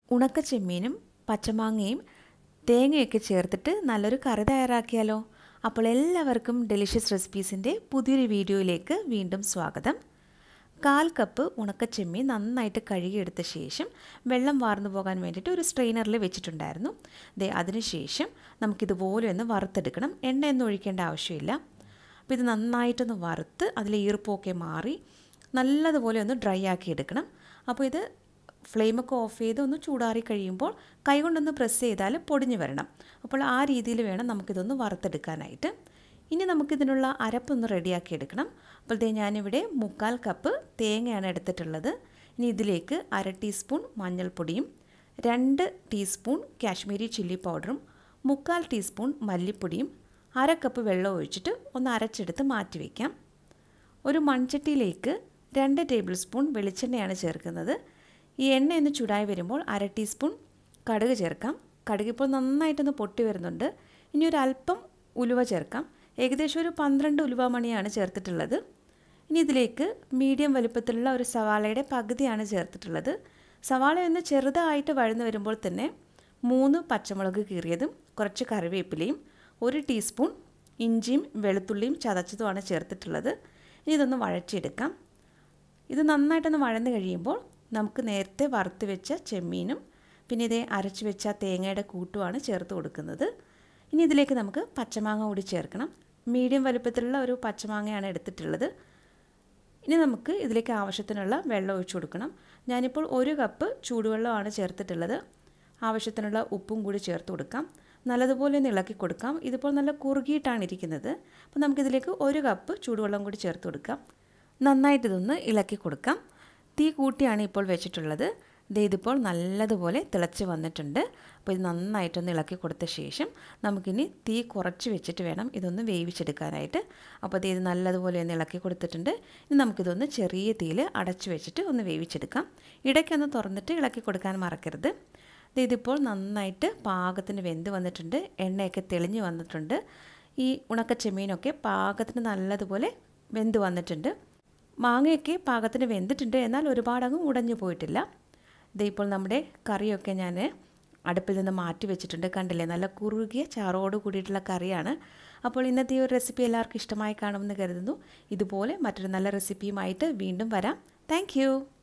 ഉണക്ക ചെമ്മീനും പച്ചമാങ്ങയും തേങ്ങയൊക്കെ ചേർത്തിട്ട് നല്ലൊരു കറി തയ്യാറാക്കിയാലോ? അപ്പോൾ എല്ലാവർക്കും ഡെലിഷ്യസ് റെസിപ്പീസിൻ്റെ പുതിയൊരു വീഡിയോയിലേക്ക് വീണ്ടും സ്വാഗതം. 1/4 കപ്പ് ഉണക്ക ചെമ്മീൻ നന്നായിട്ട് കഴുകിയെടുത്ത ശേഷം വെള്ളം വാർന്നു പോകാൻ വേണ്ടിയിട്ട് ഒരു സ്ട്രെയിനറിൽ വെച്ചിട്ടുണ്ടായിരുന്നു. അതിനുശേഷം നമുക്കിതുപോലെ ഒന്ന് വറുത്തെടുക്കണം. എണ്ണയൊന്നും ഒഴിക്കേണ്ട ആവശ്യമില്ല. അപ്പോൾ ഇത് നന്നായിട്ടൊന്ന് വറുത്ത് അതിലെ ഈർപ്പമൊക്കെ മാറി നല്ലതുപോലെ ഒന്ന് ഡ്രൈ ആക്കി എടുക്കണം. അപ്പോൾ ഇത് ഫ്ലെയിമൊക്കെ ഓഫ് ചെയ്ത് ഒന്ന് ചൂടാറി കഴിയുമ്പോൾ കൈകൊണ്ടൊന്ന് പ്രസ് ചെയ്താൽ പൊടിഞ്ഞു വരണം. അപ്പോൾ ആ രീതിയിൽ വേണം നമുക്കിതൊന്ന് വറുത്തെടുക്കാനായിട്ട്. ഇനി നമുക്കിതിനുള്ള അരപ്പൊന്ന് റെഡിയാക്കി എടുക്കണം. അപ്പോൾ ഞാനിവിടെ 1/4 കപ്പ് തേങ്ങയാണ് എടുത്തിട്ടുള്ളത്. ഇനി ഇതിലേക്ക് 1/2 ടീസ്പൂൺ മഞ്ഞൾപ്പൊടിയും 2 ടീസ്പൂൺ കാശ്മീരി ചില്ലി പൗഡറും 1/4 ടീസ്പൂൺ മല്ലിപ്പൊടിയും 1/2 കപ്പ് വെള്ളം ഒഴിച്ചിട്ട് ഒന്ന് അരച്ചെടുത്ത് മാറ്റി വയ്ക്കാം. ഒരു മൺചട്ടിയിലേക്ക് 2 ടേബിൾ സ്പൂൺ വെളിച്ചെണ്ണയാണ് ചേർക്കുന്നത്. ഈ എണ്ണ ഒന്ന് ചൂടായി വരുമ്പോൾ 1/2 ടീസ്പൂൺ കടുക് ചേർക്കാം. കടുക് ഇപ്പോൾ നന്നായിട്ടൊന്ന് പൊട്ടി വരുന്നുണ്ട്. ഇനി ഒരു അല്പം ഉലുവ ചേർക്കാം. ഏകദേശം ഒരു 12 ഉലുവ മണിയാണ് ചേർത്തിട്ടുള്ളത്. ഇനി ഇതിലേക്ക് മീഡിയം വലുപ്പത്തിലുള്ള ഒരു സവാളയുടെ പകുതിയാണ് ചേർത്തിട്ടുള്ളത്. സവാള ഒന്ന് ചെറുതായിട്ട് വഴന്നു വരുമ്പോൾ തന്നെ 3 പച്ചമുളക് കീറിയതും കുറച്ച് കറിവേപ്പിലയും 1 ടീസ്പൂൺ ഇഞ്ചിയും വെളുത്തുള്ളിയും ചതച്ചതുമാണ് ചേർത്തിട്ടുള്ളത്. ഇനി ഇതൊന്ന് വഴറ്റിയെടുക്കാം. ഇത് നന്നായിട്ടൊന്ന് വഴന്നു കഴിയുമ്പോൾ നമുക്ക് നേരത്തെ വറുത്ത് വെച്ച ചെമ്മീനും പിന്നെ ഇതേ അരച്ച് വെച്ച തേങ്ങയുടെ കൂട്ടുമാണ് ചേർത്ത് കൊടുക്കുന്നത്. ഇനി ഇതിലേക്ക് നമുക്ക് പച്ചമാങ്ങ കൂടി ചേർക്കണം. മീഡിയം വലുപ്പത്തിലുള്ള ഒരു പച്ചമാങ്ങയാണ് എടുത്തിട്ടുള്ളത്. ഇനി നമുക്ക് ഇതിലേക്ക് ആവശ്യത്തിനുള്ള വെള്ളം ഒഴിച്ചു കൊടുക്കണം. ഞാനിപ്പോൾ 1 കപ്പ് ചൂടുവെള്ളമാണ് ചേർത്തിട്ടുള്ളത്. ആവശ്യത്തിനുള്ള ഉപ്പും കൂടി ചേർത്ത് കൊടുക്കാം. നല്ലതുപോലെ ഒന്ന് ഇളക്കി കൊടുക്കാം. ഇതിപ്പോൾ നല്ല കുറുകിയിട്ടാണ് ഇരിക്കുന്നത്. അപ്പോൾ നമുക്കിതിലേക്ക് 1 കപ്പ് ചൂടുവെള്ളം കൂടി ചേർത്ത് കൊടുക്കാം. നന്നായിട്ടിതൊന്ന് ഇളക്കി കൊടുക്കാം. തീ കൂട്ടിയാണ് ഇപ്പോൾ വെച്ചിട്ടുള്ളത്. ഇതിപ്പോൾ നല്ലതുപോലെ തിളച്ച് വന്നിട്ടുണ്ട്. അപ്പോൾ ഇത് നന്നായിട്ടൊന്ന് ഇളക്കി കൊടുത്ത ശേഷം നമുക്കിനി തീ കുറച്ച് വെച്ചിട്ട് വേണം ഇതൊന്ന് വേവിച്ചെടുക്കാനായിട്ട്. അപ്പോൾ ഇത് നല്ലതുപോലെ ഒന്ന് ഇളക്കി കൊടുത്തിട്ടുണ്ട്. ഇനി നമുക്കിതൊന്ന് ചെറിയ തീയിൽ അടച്ചു വെച്ചിട്ട് ഒന്ന് വേവിച്ചെടുക്കാം. ഇടയ്ക്കൊന്ന് തുറന്നിട്ട് ഇളക്കി കൊടുക്കാൻ മറക്കരുത്. ഇതിപ്പോൾ നന്നായിട്ട് പാകത്തിന് വെന്ത് വന്നിട്ടുണ്ട്. എണ്ണയൊക്കെ തെളിഞ്ഞ് വന്നിട്ടുണ്ട്. ഈ ഉണക്ക ചെമ്മീനൊക്കെ പാകത്തിന് നല്ലതുപോലെ വെന്ത് വന്നിട്ടുണ്ട്. മാങ്ങയൊക്കെ പാകത്തിന് വെന്തിട്ടുണ്ട്. എന്നാൽ ഒരുപാടങ്ങ് ഉടഞ്ഞു പോയിട്ടില്ല. ഇപ്പോൾ നമ്മുടെ കറിയൊക്കെ ഞാൻ അടുപ്പിൽ നിന്ന് മാറ്റി വെച്ചിട്ടുണ്ട്. കണ്ടില്ലേ, നല്ല കുറുകിയ ചാറോട് കൂടിയിട്ടുള്ള കറിയാണ്. അപ്പോൾ ഇന്നത്തെ ഈ ഒരു റെസിപ്പി എല്ലാവർക്കും ഇഷ്ടമായി കാണുമെന്ന് കരുതുന്നു. ഇതുപോലെ മറ്റൊരു നല്ല റെസിപ്പിയുമായിട്ട് വീണ്ടും വരാം. താങ്ക്